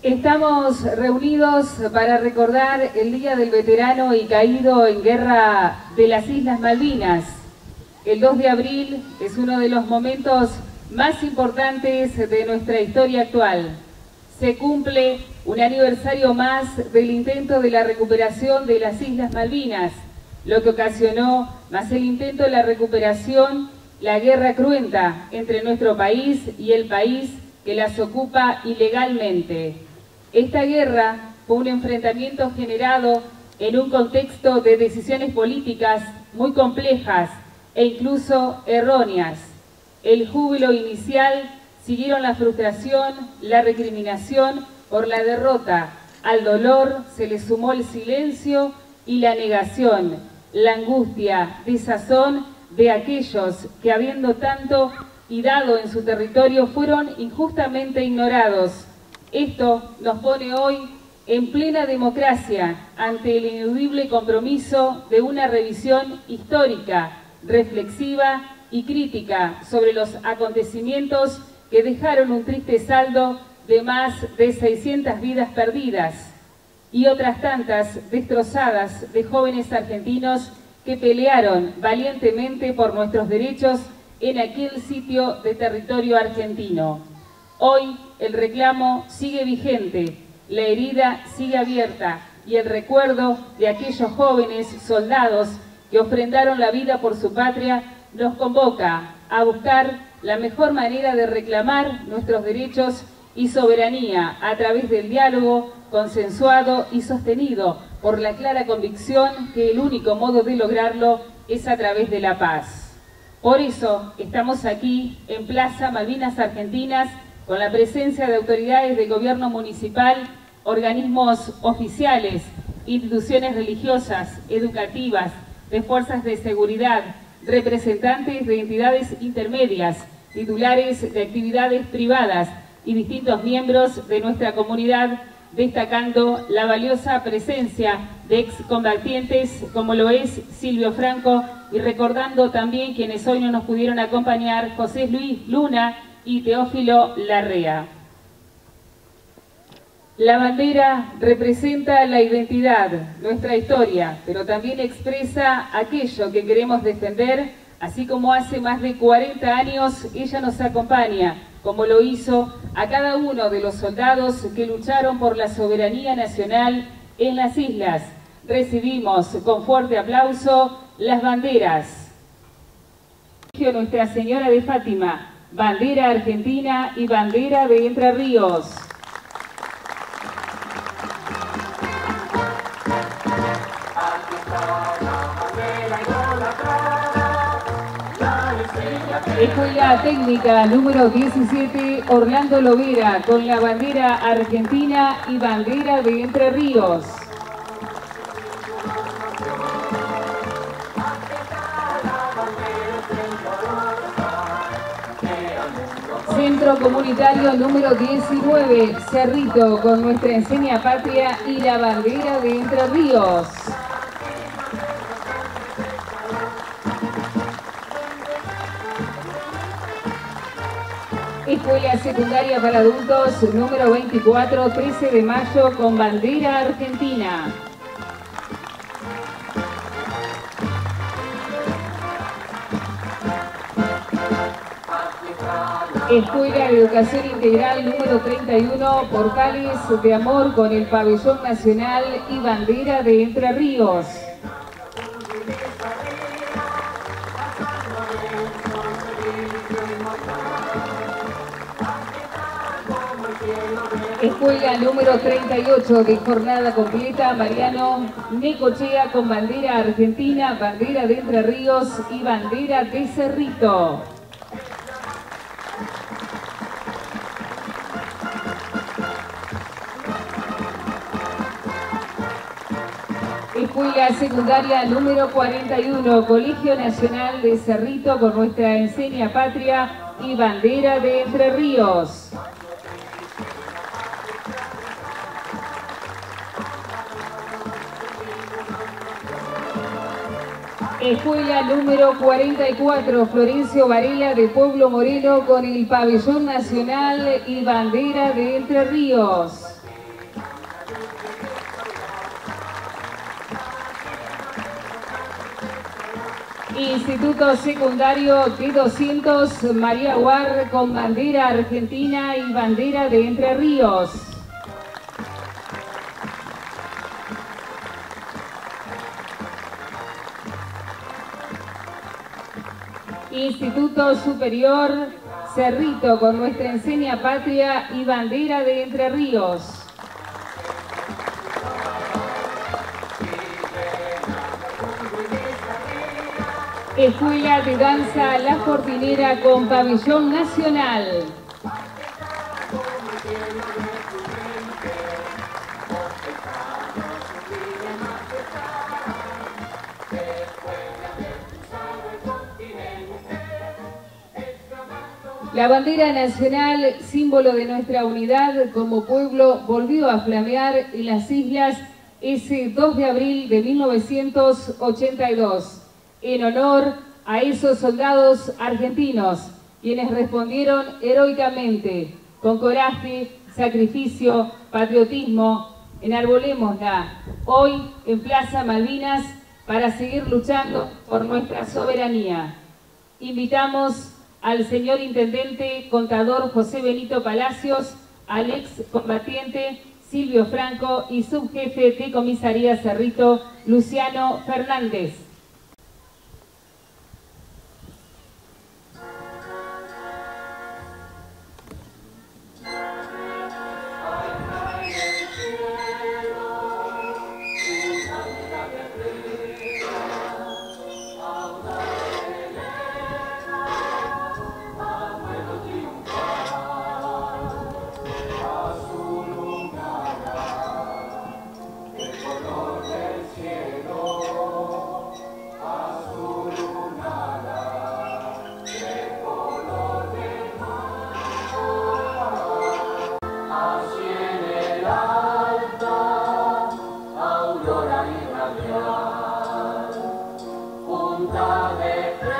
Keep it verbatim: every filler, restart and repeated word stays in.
Estamos reunidos para recordar el Día del Veterano y Caído en Guerra de las Islas Malvinas. El dos de abril es uno de los momentos más importantes de nuestra historia actual. Se cumple un aniversario más del intento de la recuperación de las Islas Malvinas, lo que ocasionó, más el intento de la recuperación, la guerra cruenta entre nuestro país y el país que las ocupa ilegalmente. Esta guerra fue un enfrentamiento generado en un contexto de decisiones políticas muy complejas e incluso erróneas. El júbilo inicial siguieron la frustración, la recriminación por la derrota. Al dolor se le sumó el silencio y la negación, la angustia, desazón de aquellos que, habiendo tanto y dado en su territorio, fueron injustamente ignorados. Esto nos pone hoy en plena democracia ante el ineludible compromiso de una revisión histórica, reflexiva y crítica sobre los acontecimientos que dejaron un triste saldo de más de seiscientas vidas perdidas y otras tantas destrozadas de jóvenes argentinos que pelearon valientemente por nuestros derechos en aquel sitio de territorio argentino. Hoy el reclamo sigue vigente, la herida sigue abierta y el recuerdo de aquellos jóvenes soldados que ofrendaron la vida por su patria nos convoca a buscar la mejor manera de reclamar nuestros derechos y soberanía a través del diálogo consensuado y sostenido por la clara convicción que el único modo de lograrlo es a través de la paz. Por eso estamos aquí en Plaza Malvinas Argentinas con la presencia de autoridades del gobierno municipal, organismos oficiales, instituciones religiosas, educativas, de fuerzas de seguridad, representantes de entidades intermedias, titulares de actividades privadas y distintos miembros de nuestra comunidad, destacando la valiosa presencia de excombatientes como lo es Silvio Franco y recordando también quienes hoy no nos pudieron acompañar, José Luis Luna y Teófilo Larrea. La bandera representa la identidad, nuestra historia, pero también expresa aquello que queremos defender, así como hace más de cuarenta años ella nos acompaña, como lo hizo a cada uno de los soldados que lucharon por la soberanía nacional en las islas. Recibimos con fuerte aplauso las banderas. Nuestra Señora de Fátima, bandera argentina y bandera de Entre Ríos. Escuela Técnica número diecisiete, Orlando Lovera, con la bandera argentina y bandera de Entre Ríos. Centro Comunitario número diecinueve, Cerrito, con nuestra enseña patria y la bandera de Entre Ríos. Escuela Secundaria para Adultos número veinticuatro, trece de mayo, con bandera argentina. Escuela de Educación Integral número treinta y uno, Portales de Amor, con el pabellón nacional y bandera de Entre Ríos. Escuela número treinta y ocho de jornada completa, Mariano Necochea, con bandera argentina, bandera de Entre Ríos y bandera de Cerrito. Escuela Secundaria número cuarenta y uno, Colegio Nacional de Cerrito, con nuestra enseña patria y bandera de Entre Ríos. Escuela número cuarenta y cuatro, Florencio Varela, de Pueblo Moreno, con el pabellón nacional y bandera de Entre Ríos. Instituto Secundario de doscientos María Guar con bandera argentina y bandera de Entre Ríos. Instituto Superior Cerrito con nuestra enseña patria y bandera de Entre Ríos. Escuela de Danza La Jordinera con pabellón nacional. La bandera nacional, símbolo de nuestra unidad como pueblo, volvió a flamear en las islas ese dos de abril de mil novecientos ochenta y dos. En honor a esos soldados argentinos, quienes respondieron heroicamente, con coraje, sacrificio, patriotismo. Enarbolémosla hoy en Plaza Malvinas para seguir luchando por nuestra soberanía. Invitamos al señor Intendente Contador José Benito Palacios, al ex combatiente Silvio Franco y subjefe de Comisaría Cerrito, Luciano Fernández. Punta de